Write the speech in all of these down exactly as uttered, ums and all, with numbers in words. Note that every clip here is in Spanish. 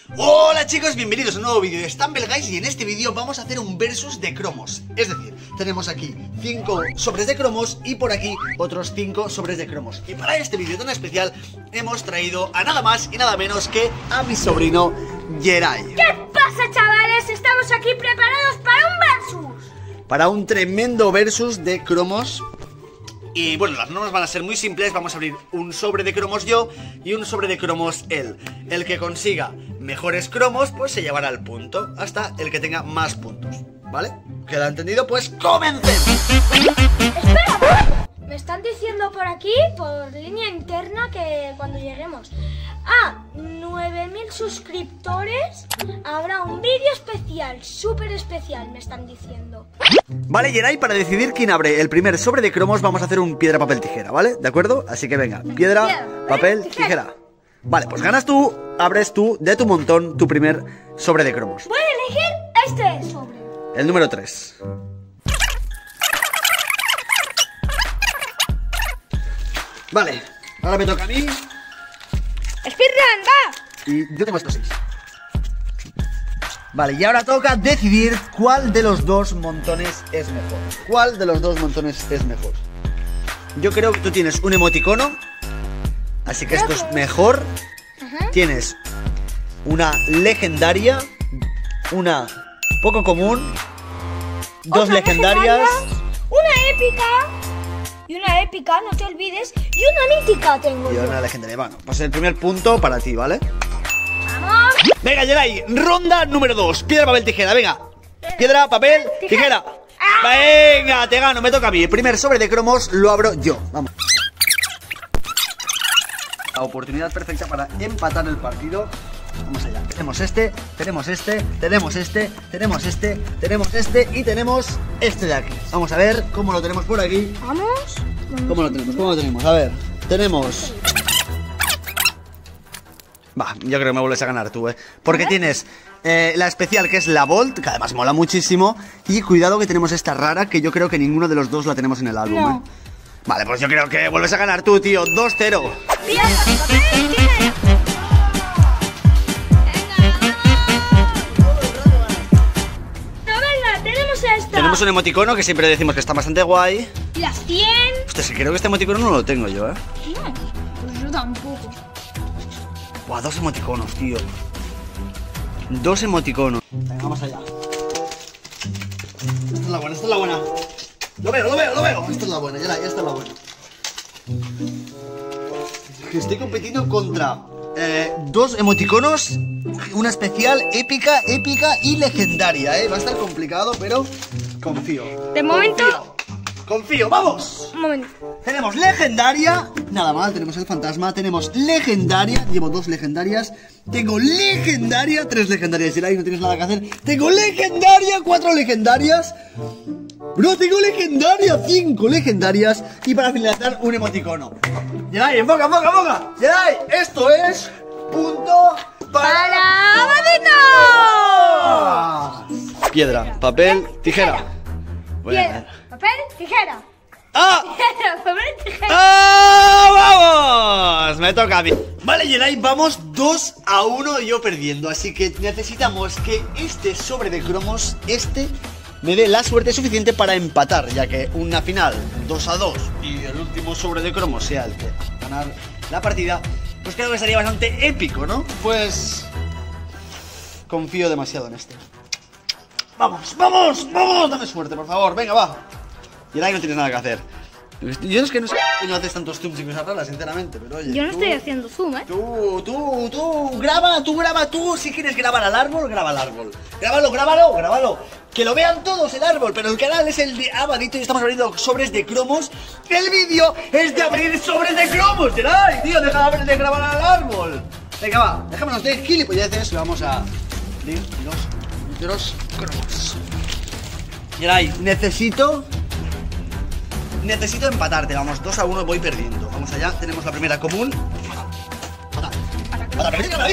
Hola chicos, bienvenidos a un nuevo vídeo de Stumble Guys. Y en este vídeo vamos a hacer un versus de cromos. Es decir, tenemos aquí cinco sobres de cromos y por aquí otros cinco sobres de cromos. Y para este vídeo tan especial hemos traído a nada más y nada menos que a mi sobrino Yeray. ¿Qué pasa, chavales? Estamos aquí preparados para un versus. Para un tremendo versus de cromos. Y bueno, las normas van a ser muy simples. Vamos a abrir un sobre de cromos yo y un sobre de cromos él. El que consiga mejores cromos, pues se llevará el punto, hasta el que tenga más puntos, ¿vale? ¿Queda entendido? Pues comencemos. Espera, me están diciendo por aquí, por línea interna, que cuando lleguemos a nueve mil suscriptores habrá un vídeo especial, súper especial, me están diciendo. Vale, Yeray, para decidir quién abre el primer sobre de cromos vamos a hacer un piedra, papel, tijera, ¿vale? ¿De acuerdo? Así que venga, piedra, piedra papel, tijera. tijera. Vale, pues ganas tú, abres tú de tu montón tu primer sobre de cromos. Voy a elegir este sobre. El número tres. Vale, ahora me toca a mí. Speedrun, va. Y yo tengo estos seis. Vale, y ahora toca decidir cuál de los dos montones es mejor. ¿Cuál de los dos montones es mejor? Yo creo que tú tienes un emoticono, así que esto es mejor. Ajá. Tienes una legendaria, una poco común, dos Otra legendarias, legendarias, una épica y una épica, no te olvides, y una mítica tengo y yo. una legendaria. Bueno, pues el primer punto para ti, ¿vale? Vamos. Venga, Yeray, ronda número dos. Piedra, papel, tijera, venga. Piedra, papel, tijera. Venga, te gano, me toca a mí. El primer sobre de cromos lo abro yo. Vamos. La oportunidad perfecta para empatar el partido. Vamos allá. Tenemos este, tenemos este, tenemos este, tenemos este, tenemos este y tenemos este de aquí. Vamos a ver cómo lo tenemos por aquí. Vamos. ¿Cómo lo tenemos? ¿Cómo lo tenemos? A ver, tenemos... Va, yo creo que me vuelves a ganar tú, ¿eh? Porque tienes eh, la especial, que es la Volt, que además mola muchísimo. Y cuidado que tenemos esta rara, que yo creo que ninguno de los dos la tenemos en el álbum, No. ¿eh? Vale, pues yo creo que vuelves a ganar tú, tío. dos cero. Piedra, papel, tijera. No, venga, tenemos esta. Tenemos un emoticono que siempre decimos que está bastante guay. Y las cien. Hostia, sí, creo que este emoticono no lo tengo yo, ¿eh? No, pues yo tampoco. Buah, dos emoticonos, tío. Dos emoticonos. Venga, vamos allá. Esta es la buena, esta es la buena. Lo veo, lo veo, lo veo. Esta es la buena, ya, la, ya está la buena. Que estoy compitiendo contra eh, dos emoticonos, una especial, épica, épica y legendaria, ¿eh? Va a estar complicado, pero confío. De momento... Confío, confío, ¡vamos! Un momento. Tenemos legendaria, nada mal, tenemos el fantasma, tenemos legendaria, llevo dos legendarias, tengo legendaria, tres legendarias, Yeray, no tienes nada que hacer, tengo legendaria, cuatro legendarias, no, tengo legendaria, cinco legendarias, y para finalizar un emoticono. Yeray, enfoca, enfoca, enfoca, Yeray, esto es punto para... ¡Para Badito! Piedra, papel, tijera. Piedra, papel, tijera. ¡Ah! Piedra, papel, tijera. ¡Ah! ¡Vamos! Me toca a mí. Vale, Yeray, vamos dos a uno yo perdiendo. Así que necesitamos que este sobre de cromos, este, me dé la suerte suficiente para empatar. Ya que una final dos a dos y el último sobre de cromos sea el que ganar la partida, pues creo que sería bastante épico, ¿no? Pues... confío demasiado en este. ¡Vamos, vamos, vamos! Dame suerte, por favor, venga, va. Yeray, no tienes nada que hacer. Yo no es que no sé qué no haces tantos zooms y cosas raras, sinceramente, pero oye. Yo no tú, estoy haciendo zoom, ¿eh? Tú, tú, tú, graba, tú graba, tú. Si quieres grabar al árbol, graba al árbol. Grábalo, grábalo, grábalo. Que lo vean todos el árbol, pero el canal es el de Abadito y estamos abriendo sobres de cromos. El vídeo es de abrir sobres de cromos, Yeray, tío, deja de, de grabar al árbol. Venga, va, dejémonos de gilipolleces y vamos a abrir los los cromos. Yeray, necesito Necesito empatarte, vamos, dos a uno voy perdiendo. Vamos allá, tenemos la primera común. Pata, pata, pata, pata,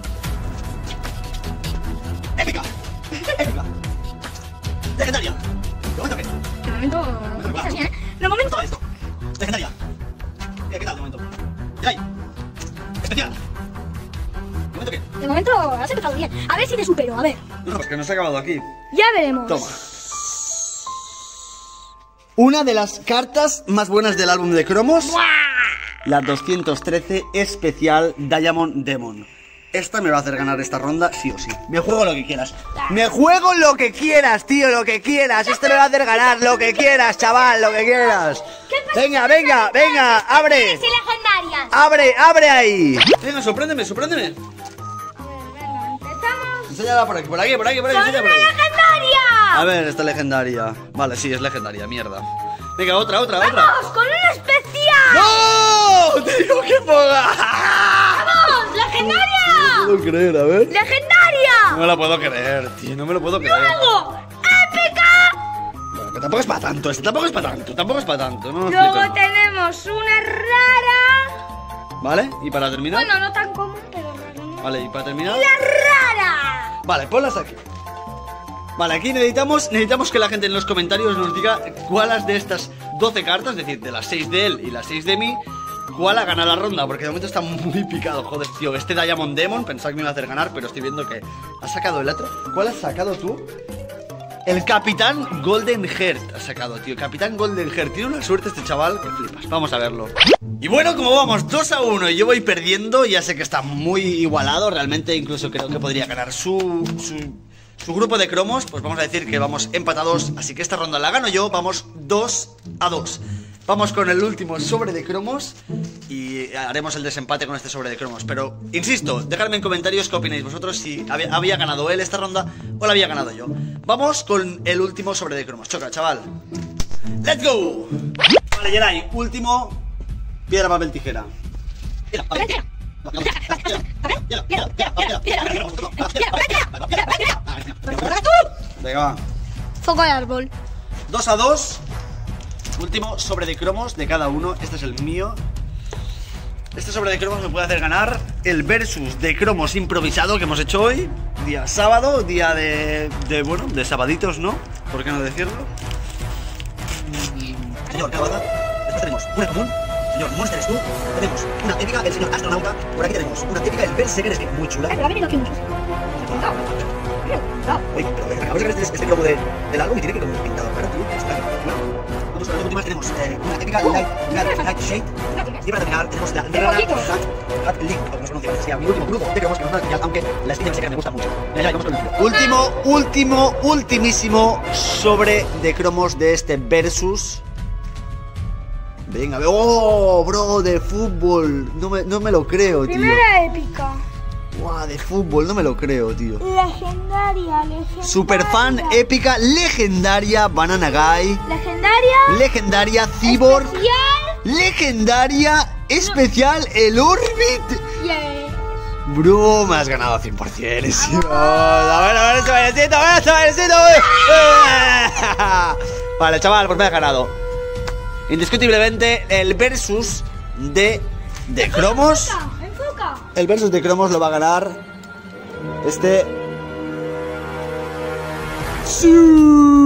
épica, épica, legendaria. ¿De momento qué? De momento... De momento... Esto, legendaria. ¿Qué tal de momento? Yeray, especial. ¿De momento qué? De momento... has empezado empezado bien. A ver si te supero, a ver. No, pues que no se ha acabado aquí. Ya veremos. Toma. Una de las cartas más buenas del álbum de cromos. ¡Buah! La doscientos trece especial Diamond Demon. Esta me va a hacer ganar esta ronda sí o sí. Me juego lo que quieras. Me juego lo que quieras, tío, lo que quieras. Este me va a hacer ganar lo que quieras, chaval, lo que quieras. Venga, venga, venga, abre. ¡Sí, legendarias! Abre, abre ahí. Venga, sorpréndeme, sorpréndeme. A ver, venga, empezamos. Enséñala por aquí, por aquí, por aquí, por aquí. ¡Con enséñala una por aquí. legendaria! A ver, esta legendaria. Vale, sí, es legendaria, mierda. Venga, otra, otra, otra. ¡Vamos, con una especial! ¡No! ¡Te digo que ponga! ¡Vamos, legendaria! No me lo puedo creer, a ver. ¡Legendaria! No me lo puedo creer, tío, no me lo puedo creer. ¡Luego, épica! Bueno, que tampoco es para tanto, este tampoco es para tanto, tampoco es para tanto. No nos Luego flipemos. tenemos una rara. Vale, y para terminar. Bueno, no tan común, pero rara. ¿No? Vale, y para terminar. ¡La rara! Vale, ponlas aquí. Vale, aquí necesitamos, necesitamos que la gente en los comentarios nos diga cuáles de estas doce cartas, es decir, de las seis de él y las seis de mí, cuál ha ganado la ronda, porque de momento está muy picado, joder, tío. Este Diamond Demon, pensaba que me iba a hacer ganar, pero estoy viendo que ha sacado el otro. ¿Cuál has sacado tú? El Capitán Golden Heart ha sacado, tío. Capitán Golden Heart. Tiene una suerte este chaval que flipas. Vamos a verlo. Y bueno, como vamos dos a uno y yo voy perdiendo, ya sé que está muy igualado. Realmente incluso creo que podría ganar su... su... Su grupo de cromos, pues vamos a decir que vamos empatados. Así que esta ronda la gano yo. Vamos dos a dos. Vamos con el último sobre de cromos y haremos el desempate con este sobre de cromos. Pero, insisto, dejadme en comentarios qué opináis vosotros, si había, había ganado él esta ronda o la había ganado yo. Vamos con el último sobre de cromos. Choca, chaval. ¡Let's go! Vale, Geray, último. Piedra, papel, tijera. Piedra, papel, tijera. Venga, va. Foco de árbol. dos a dos. Último sobre de cromos de cada uno. Este es el mío. Este sobre de cromos me puede hacer ganar el versus de cromos improvisado que hemos hecho hoy. Día sábado, día de, de bueno, de sabaditos, ¿no? ¿Por qué no decirlo? Señor, ¿qué pasa? Después tenemos una común. Señor, Monster es tú. Tenemos una épica, el señor astronauta. Por aquí tenemos una épica, el Berserker, es que muy chula. Pero ha venido aquí muchos. Oye, pero acabo de sacar este, este cromo de, del álbum y tiene que como pintado claro, tío. Está bueno. Vamos con las últimas, tenemos eh, una épica Light, Light, Light Shade. Y para terminar tenemos la Rara Hat, Hat Link, como se pronuncia. Sí, mi último grupo de cromos que nos da especial, aunque la espina Berserker me gusta mucho. Ya, ya, vamos con el último. Último, último, ultimísimo sobre de cromos de este versus. Venga, oh, bro, de fútbol. No me, no me lo creo, tío. Primera épica. Guau, de fútbol, no me lo creo, tío. Legendaria, legendaria. Superfan, épica, legendaria, Banana Guy. Legendaria. Legendaria, Cyborg. Especial. Legendaria, especial, el Orbit. Yes. Bro, me has ganado cien por cien. Sí. Oh, a ver, a ver, ese bailecito, a ver, ese bailecito. Vale, chaval, pues me has ganado. Indiscutiblemente, el versus de, de cromos. Enfoca, enfoca. El versus de cromos lo va a ganar este... ¡Sí!